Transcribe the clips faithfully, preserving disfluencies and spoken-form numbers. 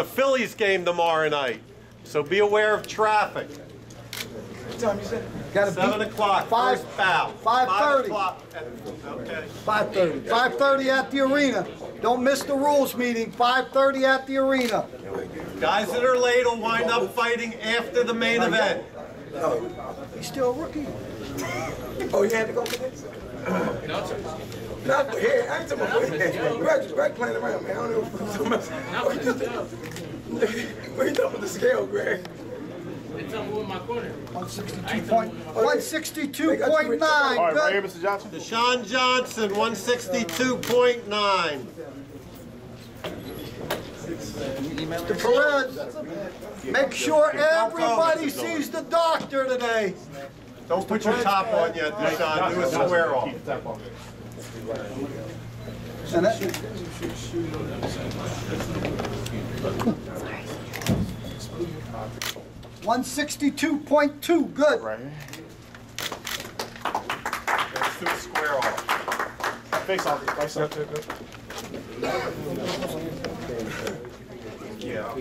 The Phillies game tomorrow night, so be aware of traffic. What time you said? Seven o'clock. Five. First bout. Five thirty. o'clock. Okay. Five thirty. Five thirty at the arena. Don't miss the rules meeting. Five thirty at the arena. Guys that are late will wind up fighting after the main event. No. He's still a rookie. Oh, you had to go for this? No, sir. Not for here. I ain't talking about for here. Greg, Greg playing around, man. I don't know what you're talking about. What you talking about the scale, Greg? It's up in my corner. one sixty-two point one sixty-two point nine. All right, right here, Mister Johnson. DaShon Johnson, one sixty-two point nine. Mister Perez, make sure everybody sees the doctor today. Don't put your top on yet, DaShon. Do a square off. And that, one sixty-two point two, good. Right here. Let's do a square off. Face off. Face off. Yeah.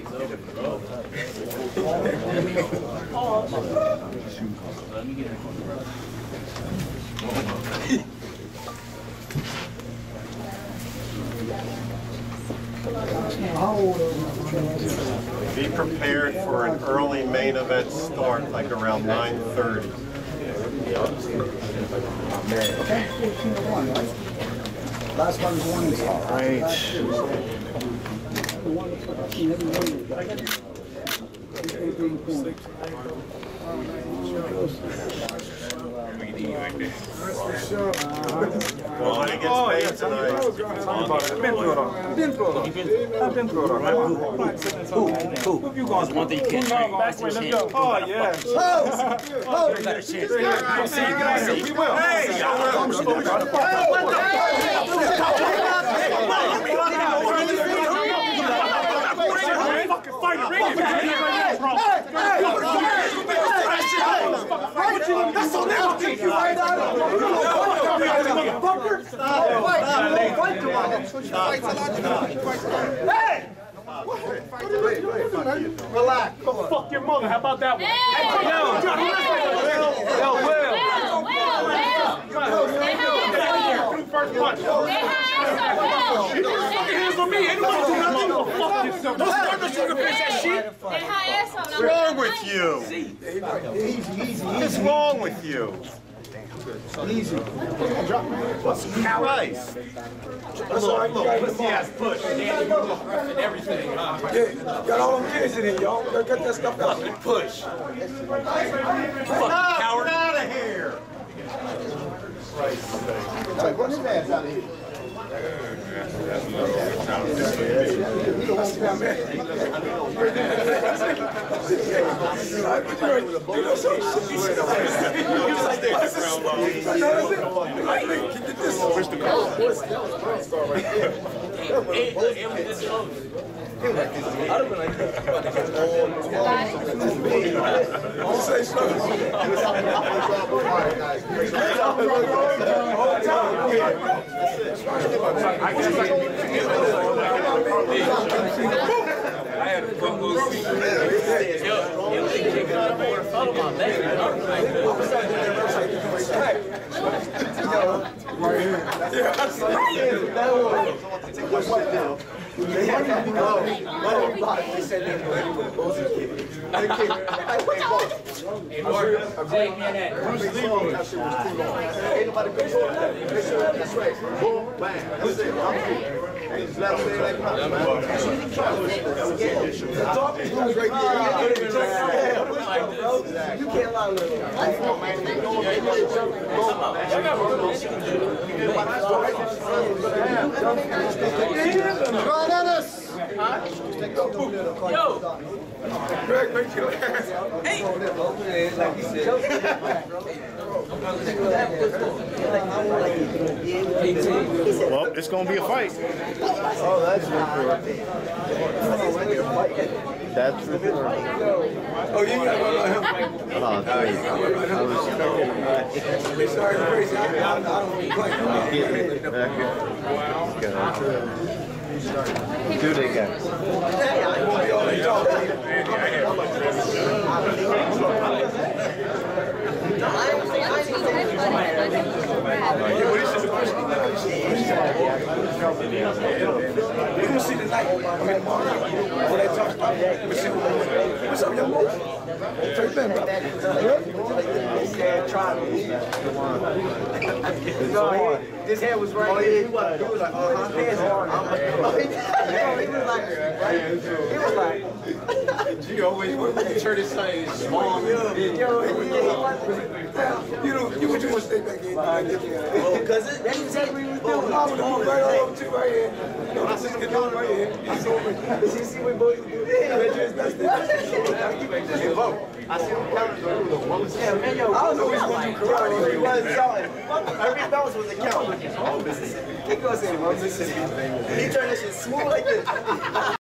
Be prepared for an early main event start, like around nine thirty. Last one was one is all Right. Well, when it gets paid tonight. I've been through it all. I've been through it all. I've been through it all. Who? Who? Who you going to? One thing you can't drink. Let's go. Oh, yeah. Oh, oh, You got a chance. We will. Hey! That's on them. Kick you right out of it. Motherfucker. Hey! Relax. Fuck your mother. How about that one? Hey! Yo, Will. First punch. Hands on me. Anybody do nothing? Go fuck yourself. Don't start no sugar face that shit. What's wrong with you? What's wrong with you? Easy. What's Christ? That's all right. Pussy ass push. Everything. Yeah, got all them kids in here, y'all. Get that stuff out. Push. Fucking coward. Get out of here. Hey, what's his ass out of here? I had a front row seat. Yo, yo, they kicking out the water fell on my leg. You can't lie to Run Ennis! Yo! Greg, make your ass. Hey! Well, it's going to be a fight. Oh, that's good. That's the thing. Oh, you got to run him. Oh, thank you. I was Sorry, crazy. I don't play. Back here. Do they got? We're gonna see tonight. I mean, tomorrow. When they talk about it, we'll see what's up, young boy. First thing, bro. Yeah, try me. His head was right here. He was, he was like, uh-huh. His hands hard. I'm like, oh, he was like, he was like, You always want to turn his son small. yo, he, he was. You know, you what you want to stay back in. Because that's exactly what he was doing. I'm gonna move right over to right here. You know, this is getting on right here. He's over. Did you see what boy was doing? That's it. I see him counting. Yeah, man, yo, I don't know which one you cried. He was counting. Every bounce was a count. He goes in, Mississippi. He turned that shit smooth like this.